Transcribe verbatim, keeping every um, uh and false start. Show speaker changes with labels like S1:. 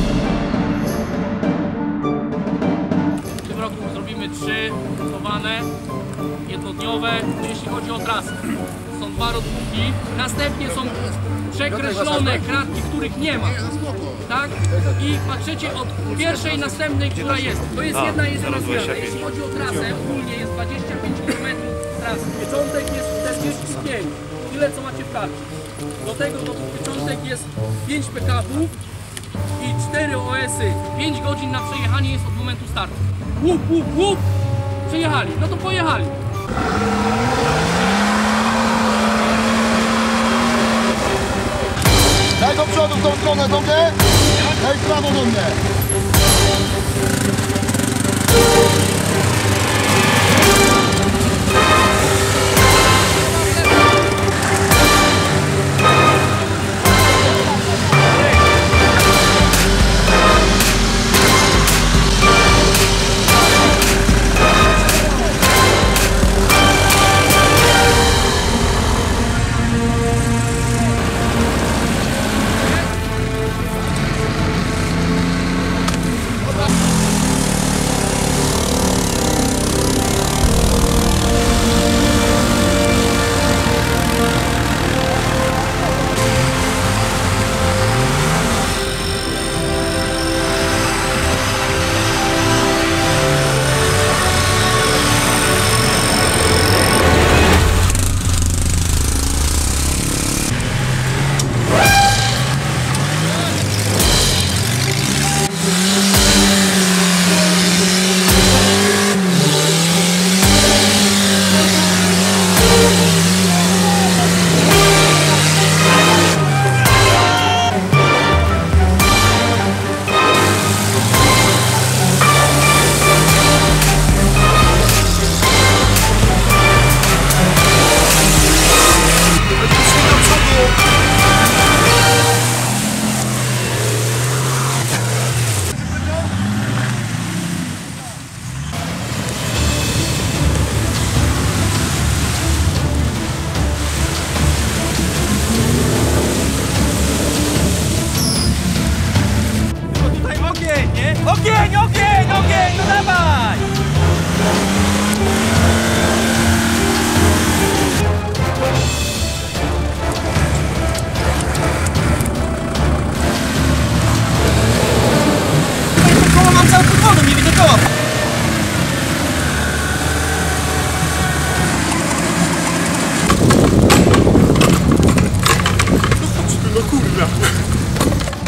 S1: W tym roku zrobimy trzy chowane, jednodniowe, jeśli chodzi o trasę. Są dwa rodunki, następnie są przekreślone kratki, których nie ma. Tak? I patrzycie od pierwszej następnej, która jest. To jest jedna jedyna zmiana. Jeśli chodzi o trasę, ogólnie jest dwadzieścia pięć kilometrów trasy. Pieczątek jest czterdzieści pięć. Tyle co macie w karcie. Do tego do tych pieczątek jest pięć pick-upów i cztery O S-y. pięć godzin na przejechanie jest od momentu startu. Łup, łup, łup! Przejechali. No to pojechali.
S2: Daj do przodu w tą stronę, do mnie. Daj w prawo do mnie.
S3: Ogień, ogień, ogień, no dawaj! To koło mam cały pod wodą, nie widzę koła.
S2: No kurwa.